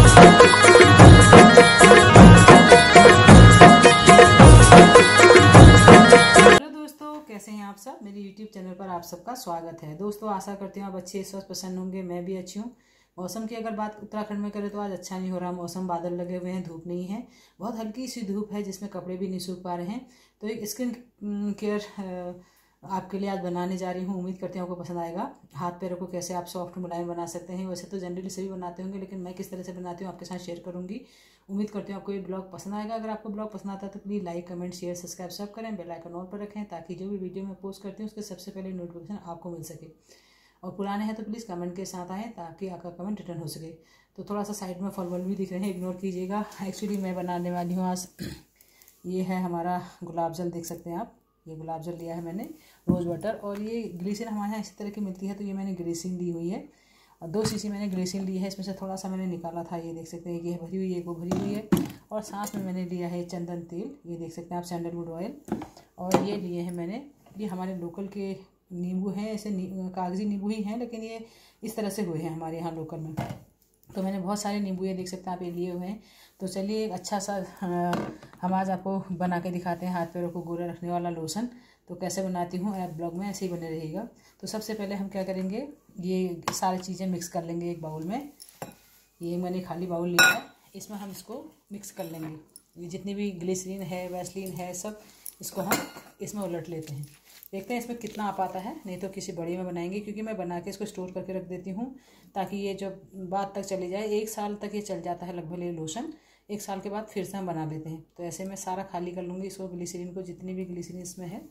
कैसे हैं आप सब। मेरे YouTube चैनल पर आप सबका स्वागत है। दोस्तों आशा करती हूँ आप अच्छे स्वस्थ प्रसन्न होंगे। मैं भी अच्छी हूँ। मौसम की अगर बात उत्तराखंड में करें तो आज अच्छा नहीं हो रहा। मौसम बादल लगे हुए हैं, धूप नहीं है, बहुत हल्की सी धूप है जिसमें कपड़े भी नहीं सूख पा रहे हैं। तो एक स्किन केयर आपके लिए आज बनाने जा रही हूँ। उम्मीद करती हूँ आपको पसंद आएगा। हाथ पैरों को कैसे आप सॉफ्ट मुलायम बना सकते हैं। वैसे तो जनरली सभी बनाते होंगे, लेकिन मैं किस तरह से बनाती हूँ आपके साथ शेयर करूँगी। उम्मीद करती हूँ आपको ये ब्लॉग पसंद आएगा। अगर आपको ब्लॉग पसंद आता है तो please like, comment, share, subscribe सब करें। बेल आइकन ऑल पर रखें ताकि जो भी वीडियो मैं पोस्ट करती हूँ उसके सबसे पहले नोटिफिकेशन आपको मिल सके। और पुराने हैं तो प्लीज़ कमेंट के साथ आएँ ताकि आपका कमेंट रिटर्न हो सके। तो थोड़ा सा साइड में फल भी दिख रहे हैं, इग्नोर कीजिएगा। एक्चुअली मैं बनाने वाली हूँ आज, ये है हमारा गुलाब जल, देख सकते हैं आप। ये गुलाब जल लिया है मैंने, रोज़ वाटर, और ये ग्लिसरीन हमारे यहाँ इसी तरह की मिलती है। तो ये मैंने ग्लिसरीन ली हुई है और 2 शीशी मैंने ग्लिसरीन ली है। इसमें से थोड़ा सा मैंने निकाला था, ये देख सकते हैं। ये भरी हुई है, वो भरी हुई है। और साथ में मैंने लिया है चंदन तेल, ये देख सकते हैं आप, सैंडलवुड ऑयल। और ये लिए हैं मैंने, ये हमारे लोकल के नींबू हैं, ऐसे कागजी नींबू ही हैं, लेकिन ये इस तरह से हुए हैं हमारे यहाँ लोकल में। तो मैंने बहुत सारे नींबू ये देख सकते हैं आप, ये लिए हुए हैं। तो चलिए एक अच्छा सा हम आज आपको बना के दिखाते हैं हाथ पैरों को गोरा रखने वाला लोशन। तो कैसे बनाती हूँ आप ब्लॉग में ऐसे ही बने रहिएगा। तो सबसे पहले हम क्या करेंगे, ये सारी चीज़ें मिक्स कर लेंगे एक बाउल में। ये मैंने खाली बाउल लिया है, इसमें हम इसको मिक्स कर लेंगे। ये जितनी भी ग्लिसरीन है, वैसलीन है, सब इसको हम इसमें उलट लेते हैं। देखते हैं इसमें कितना आ पाता है। नहीं तो किसी बड़ी में बनाएंगे, क्योंकि मैं बना के इसको स्टोर करके रख देती हूँ ताकि ये जब बाद तक चली जाए। 1 साल तक ये चल जाता है लगभग ये लोशन। 1 साल के बाद फिर से हम बना लेते हैं। तो ऐसे मैं सारा खाली कर लूँगी इसको, ग्लिसरीन को, जितनी भी ग्लिसरीन इसमें है।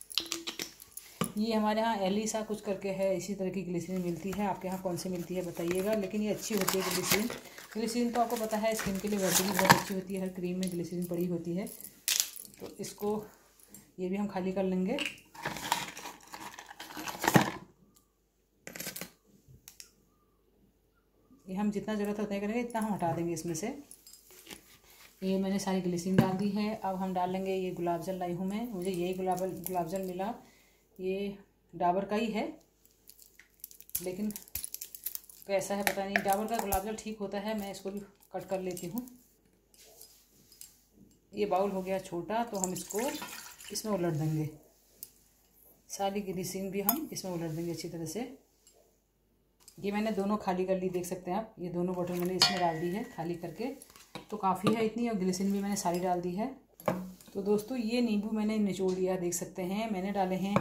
ये हमारे यहाँ एलिसा कुछ करके है, इसी तरह की ग्लिसरीन मिलती है। आपके यहाँ कौन सी मिलती है बताइएगा, लेकिन ये अच्छी होती है ग्लिसरीन। ग्लिसरीन तो आपको पता है स्किन के लिए वैसे भी बहुत अच्छी होती है, हर क्रीम में ग्लिसरीन पड़ी होती है। तो इसको ये भी हम खाली कर लेंगे। ये हम जितना ज़रूरत है उतना करेंगे, इतना हम हटा देंगे इसमें से। ये मैंने सारी ग्लिसरीन डाल दी है। अब हम डाल लेंगे ये गुलाब जल लाई हूँ मैं, मुझे यही गुलाब जल मिला। ये डाबर का ही है, लेकिन कैसा है पता नहीं। डाबर का गुलाब जल ठीक होता है। मैं इसको भी कट कर लेती हूँ। ये बाउल हो गया छोटा, तो हम इसको इसमें उलट देंगे। सारी ग्लिसरीन भी हम इसमें उलट देंगे अच्छी तरह से। ये मैंने दोनों खाली कर ली, देख सकते हैं आप। ये दोनों बोतल मैंने इसमें डाल दी है खाली करके, तो काफ़ी है इतनी। और ग्लिसरीन भी मैंने सारी डाल दी है। तो दोस्तों ये नींबू मैंने निचोड़ लिया, देख सकते हैं। मैंने डाले हैं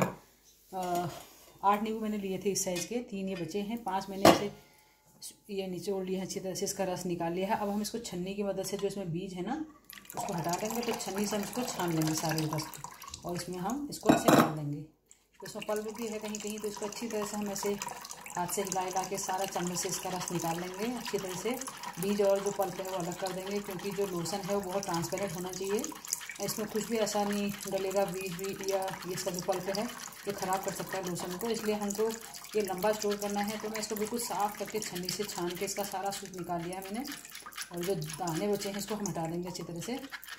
8 नींबू मैंने लिए थे इस साइज़ के, 3 ये बचे हैं। 5 मैंने इसे ये निचोड़ लिया है अच्छी तरह से, इसका रस निकाल लिया है। अब हम इसको छन्नी की मदद से, जो इसमें बीज है ना, उसको हटा देंगे। तो छन्नी से हम इसको छान लेंगे सारे रस को, और इसमें हम इसको ऐसे डाल देंगे। तो इसमें पल्प भी है कहीं कहीं, तो इसको अच्छी तरह से हम ऐसे हाथ से हिला के सारा चम्मच से इसका रस निकाल लेंगे अच्छी तरह से। बीज और जो पल्प है वो अलग कर देंगे, क्योंकि जो लोशन है वो बहुत ट्रांसपेरेंट होना चाहिए। इसमें कुछ भी ऐसा नहीं डलेगा, बीज भी या ये सब जो पल्प है ये ख़राब कर सकता है लोशन को। इसलिए हमको ये लंबा स्टोर करना है। तो मैं इसको बिल्कुल साफ़ करके छन्नी से छान के इसका सारा सूप निकाल लिया मैंने। और जो दाने बचे हैं इसको हम हटा देंगे अच्छी तरह से।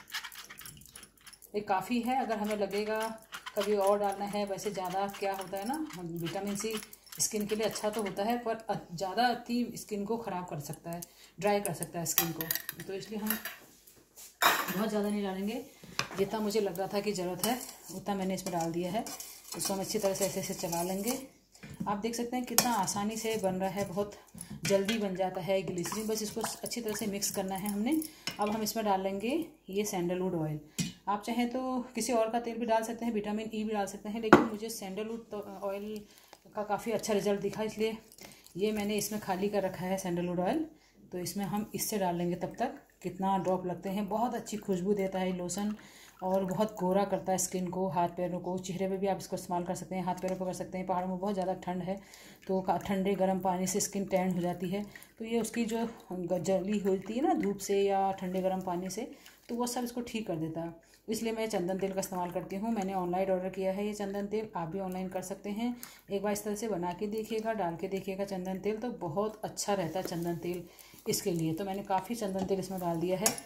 ये काफ़ी है। अगर हमें लगेगा कभी और डालना है, वैसे ज़्यादा क्या होता है ना, विटामिन सी स्किन के लिए अच्छा तो होता है, पर ज़्यादा अति स्किन को ख़राब कर सकता है, ड्राई कर सकता है स्किन को। तो इसलिए हम बहुत ज़्यादा नहीं डालेंगे। जितना मुझे लग रहा था कि ज़रूरत है उतना मैंने इसमें डाल दिया है। इसको हम अच्छी तरह से ऐसे चला लेंगे। आप देख सकते हैं कितना आसानी से बन रहा है, बहुत जल्दी बन जाता है ग्लिसरीन। बस इसको अच्छी तरह से मिक्स करना है हमने। अब हम इसमें डाल लेंगे ये सैंडलवुड ऑयल। आप चाहें तो किसी और का तेल भी डाल सकते हैं, विटामिन ई भी डाल सकते हैं, लेकिन मुझे सैंडलवुड ऑयल का काफ़ी अच्छा रिजल्ट दिखा, इसलिए ये मैंने इसमें खाली कर रखा है सैंडलवुड ऑयल। तो इसमें हम इससे डाल लेंगे। तब तक कितना ड्रॉप लगते हैं, बहुत अच्छी खुशबू देता है लोशन और बहुत गोरा करता है स्किन को, हाथ पैरों को। चेहरे पे भी आप इसको इस्तेमाल कर सकते हैं, हाथ पैरों पर कर सकते हैं। पहाड़ों में बहुत ज़्यादा ठंड है, तो ठंडे गर्म पानी से स्किन टैन हो जाती है। तो ये उसकी जो जली होती है ना धूप से या ठंडे गर्म पानी से, तो वो सब इसको ठीक कर देता है। इसलिए मैं चंदन तेल का इस्तेमाल करती हूँ। मैंने ऑनलाइन ऑर्डर किया है ये चंदन तेल, आप भी ऑनलाइन कर सकते हैं। एक बार इस तरह से बना के देखिएगा, डाल के देखिएगा चंदन तेल, तो बहुत अच्छा रहता है चंदन तेल इसके लिए। तो मैंने काफ़ी चंदन तेल इसमें डाल दिया है।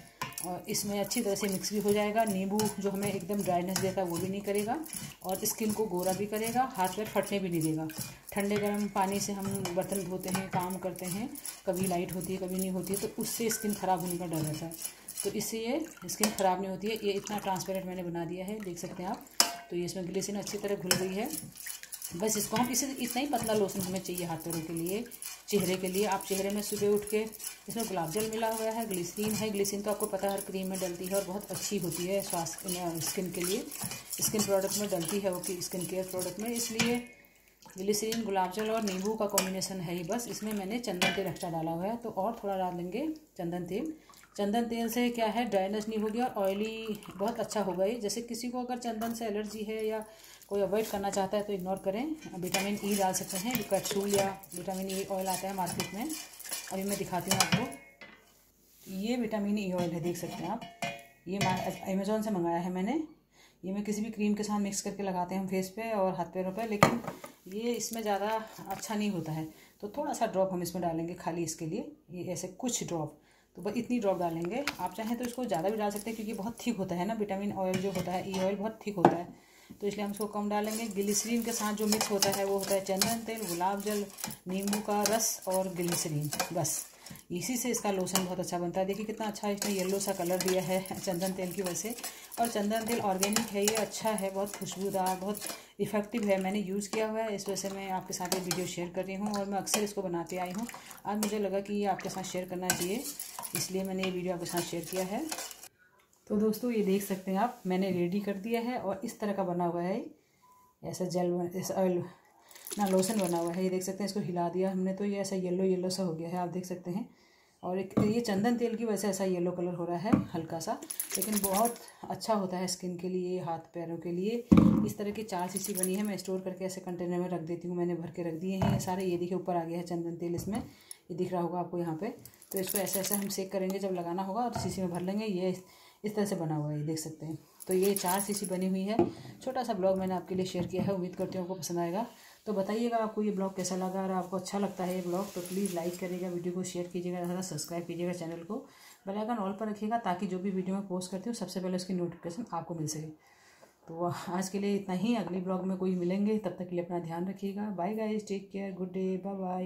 और इसमें अच्छी तरह से मिक्स भी हो जाएगा। नींबू जो हमें एकदम ड्राइनेस देता है वो भी नहीं करेगा और स्किन को गोरा भी करेगा, हाथ पैर फटने भी नहीं देगा। ठंडे गर्म पानी से हम बर्तन धोते हैं, काम करते हैं, कभी लाइट होती है कभी नहीं होती है, तो उससे स्किन ख़राब होने का डर रहता है। तो इससे ये स्किन ख़राब नहीं होती है। ये इतना ट्रांसपेरेंट मैंने बना दिया है, देख सकते हैं आप। तो ये इसमें ग्लिसरीन अच्छी तरह घुल गई है। बस इसको हम इसे इतना ही पतला लोशन हमें चाहिए हाथ पैरों के लिए, चेहरे के लिए। आप चेहरे में सुबह उठ के, इसमें गुलाब जल मिला हुआ है, ग्लिसरीन है। ग्लिसरीन तो आपको पता है हर क्रीम में डलती है और बहुत अच्छी होती है स्वास्थ्य स्किन के लिए। स्किन प्रोडक्ट में डलती है वो कि स्किन केयर प्रोडक्ट में, इसलिए ग्लिसरीन, गुलाब जल और नींबू का कॉम्बिनेशन है ही। बस इसमें मैंने चंदन तेल एक्स्ट्रा डाला हुआ है, तो और थोड़ा डाल देंगे चंदन तेल। चंदन तेल से क्या है, ड्राइनेस नहीं होगी और ऑयली बहुत अच्छा होगा ये। जैसे किसी को अगर चंदन से एलर्जी है या कोई अवॉइड करना चाहता है तो इग्नोर करें। विटामिन ई डाल सकते हैं, कैप्सूल या विटामिन ई ऑयल आता है मार्केट में। अभी मैं दिखाती हूँ आपको। ये विटामिन ई ऑयल है, देख सकते हैं आप। ये अमेज़ॉन से मंगाया है मैंने। ये मैं किसी भी क्रीम के साथ मिक्स करके लगाते हैं हम फेस पे और हाथ पैरों पे, लेकिन ये इसमें ज़्यादा अच्छा नहीं होता है। तो थोड़ा सा ड्रॉप हम इसमें डालेंगे खाली इसके लिए, ये ऐसे कुछ ड्रॉप, तो बस इतनी ड्रॉप डालेंगे। आप चाहें तो इसको ज़्यादा भी डाल सकते हैं क्योंकि बहुत थिक होता है ना, विटामिन ऑयल जो होता है, ई ऑयल बहुत थिक होता है, तो इसलिए हम इसको कम डालेंगे। ग्लिसरीन के साथ जो मिक्स होता है वो होता है चंदन तेल, गुलाब जल, नींबू का रस और ग्लिसरीन। बस इसी से इसका लोशन बहुत अच्छा बनता है। देखिए कितना अच्छा इसने येलो सा कलर दिया है चंदन तेल की वजह से। और चंदन तेल ऑर्गेनिक है, ये अच्छा है, बहुत खुशबूदार, बहुत इफ़ेक्टिव है। मैंने यूज़ किया हुआ है, इस वजह से मैं आपके साथ ये वीडियो शेयर कर रही हूँ और मैं अक्सर इसको बनाते आई हूँ। आज मुझे लगा कि ये आपके साथ शेयर करना चाहिए, इसलिए मैंने ये वीडियो आपके साथ शेयर किया है। तो दोस्तों ये देख सकते हैं आप, मैंने रेडी कर दिया है और इस तरह का बना हुआ है। ऐसा ऐसा ऑयल ना लोशन बना हुआ है, ये देख सकते हैं। इसको हिला दिया हमने तो ये ऐसा येलो येलो सा हो गया है, आप देख सकते हैं। और एक ये चंदन तेल की वजह से ऐसा येलो कलर हो रहा है हल्का सा, लेकिन बहुत अच्छा होता है स्किन के लिए, हाथ पैरों के लिए। इस तरह की 4 शीशी बनी है, मैं स्टोर करके ऐसे कंटेनर में रख देती हूँ। मैंने भर के रख दिए हैं ये सारे। ये देखिए ऊपर आ गया है चंदन तेल इसमें, ये दिख रहा होगा आपको यहाँ पे। तो इसको ऐसे ऐसे हम सेक करेंगे, जब लगाना होगा और शीशी में भर लेंगे। ये इस तरह से बना हुआ है, ये देख सकते हैं। तो ये 4 शीशी बनी हुई है। छोटा सा ब्लॉग मैंने आपके लिए शेयर किया है, उम्मीद करती हूँ आपको पसंद आएगा। तो बताइएगा आपको ये ब्लॉग कैसा लगा। अगर आपको अच्छा लगता है ये ब्लॉग तो प्लीज़ लाइक करिएगा, वीडियो को शेयर कीजिएगा, ज़्यादा सब्सक्राइब कीजिएगा चैनल को, बेल आइकन ऑल पर रखिएगा ताकि जो भी वीडियो मैं पोस्ट करती हूँ सबसे पहले उसकी नोटिफिकेशन आपको मिल सके। तो आज के लिए इतना ही, अगले ब्लॉग में कोई मिलेंगे, तब तक के लिए अपना ध्यान रखिएगा। Bye guys, take care, good day, bye bye.